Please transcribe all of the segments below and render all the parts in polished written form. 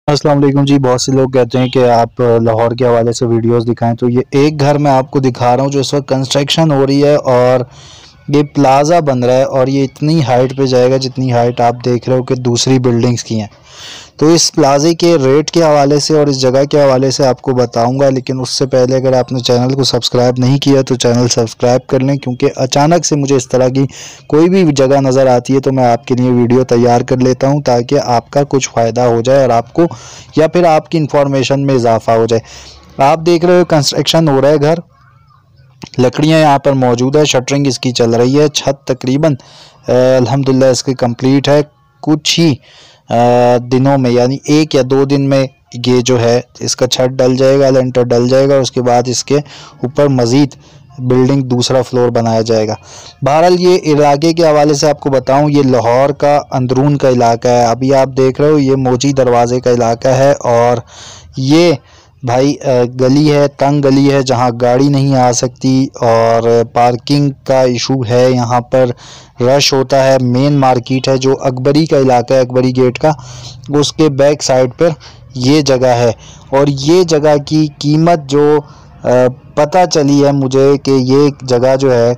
अस्सलाम वालेकुम जी। बहुत से लोग कहते हैं कि आप लाहौर के हवाले से वीडियोस दिखाएं, तो ये एक घर मैं आपको दिखा रहा हूँ जो इस वक्त कंस्ट्रक्शन हो रही है और ये प्लाज़ा बन रहा है और ये इतनी हाइट पे जाएगा जितनी हाइट आप देख रहे हो कि दूसरी बिल्डिंग्स की हैं। तो इस प्लाज़े के रेट के हवाले से और इस जगह के हवाले से आपको बताऊंगा, लेकिन उससे पहले अगर आपने चैनल को सब्सक्राइब नहीं किया तो चैनल सब्सक्राइब कर लें, क्योंकि अचानक से मुझे इस तरह की कोई भी जगह नज़र आती है तो मैं आपके लिए वीडियो तैयार कर लेता हूं ताकि आपका कुछ फ़ायदा हो जाए और आपको या फिर आपकी इंफॉर्मेशन में इजाफा हो जाए। आप देख रहे हो कंस्ट्रक्शन हो रहा है घर, लकड़ियाँ यहाँ पर मौजूद है, शटरिंग इसकी चल रही है। छत तकरीबन अल्हम्दुलिल्लाह इसकी कंप्लीट है। कुछ ही दिनों में यानी 1 या 2 दिन में ये जो है इसका छत डल जाएगा, लेंटर डल जाएगा और उसके बाद इसके ऊपर मज़ीद बिल्डिंग दूसरा फ्लोर बनाया जाएगा। बहरहाल ये इलाके के हवाले से आपको बताऊं, ये लाहौर का अंदरून का इलाका है। अभी आप देख रहे हो ये मोची दरवाज़े का इलाका है और ये भाई गली है, तंग गली है जहां गाड़ी नहीं आ सकती और पार्किंग का इशू है। यहाँ पर रश होता है। मेन मार्केट है जो अकबरी का इलाका है, अकबरी गेट का, उसके बैक साइड पर ये जगह है। और ये जगह की कीमत जो पता चली है मुझे कि ये जगह जो है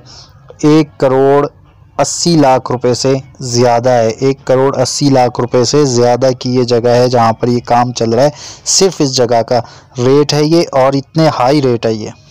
1,80,00,000 रुपए से ज़्यादा है। 1,80,00,000 रुपए से ज़्यादा की ये जगह है जहाँ पर ये काम चल रहा है। सिर्फ इस जगह का रेट है ये और इतने हाई रेट है ये।